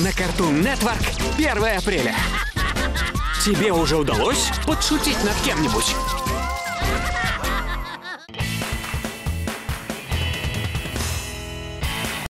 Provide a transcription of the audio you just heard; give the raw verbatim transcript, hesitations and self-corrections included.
на Cartoon Network первое апреля. Тебе уже удалось подшутить над кем-нибудь?